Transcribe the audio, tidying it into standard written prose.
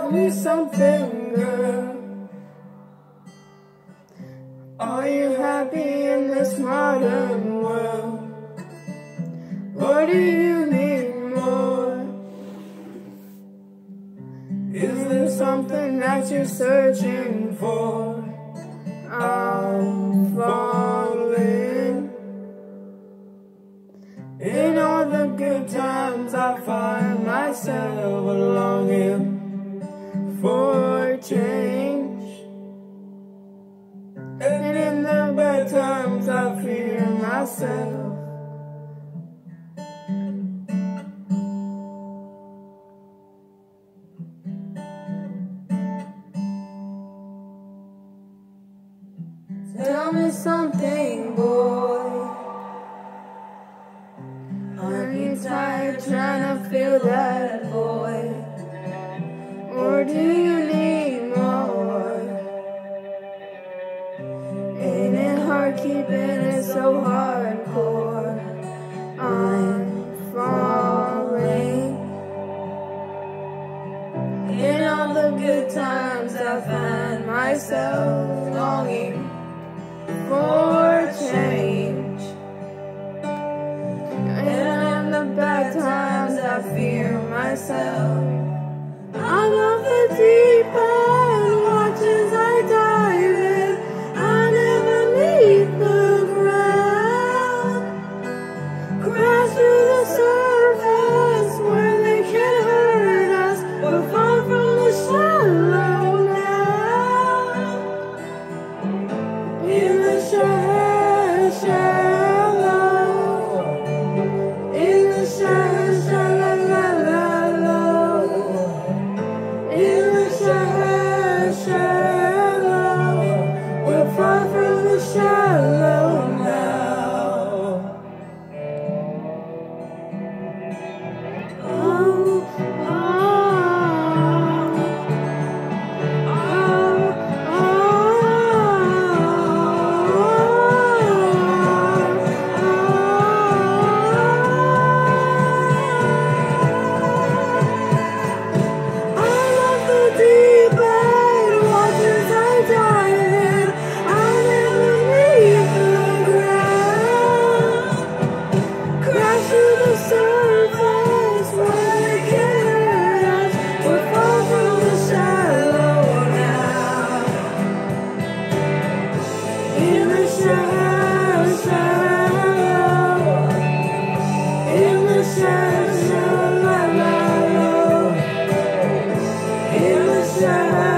Tell me something, girl. Are you happy in this modern world? Or do you need more? Is there something that you're searching for? I'm falling. In all the good times I find myself longing for change, and in the bad times I fear myself. Tell me something, boy. Aren't you tired trying to fill that void? Or do you need more? Ain't it hard keeping it so hardcore? I'm falling. In all the good times I find myself longing for change, and in the bad times I fear myself. I love the deep end, watch as I dive in. I never leave the ground, crash to the surface where they can hurt us, but far from the shallow now. In the shallow, in the shallow, we're far from the shallow now. Oh, in the shallow.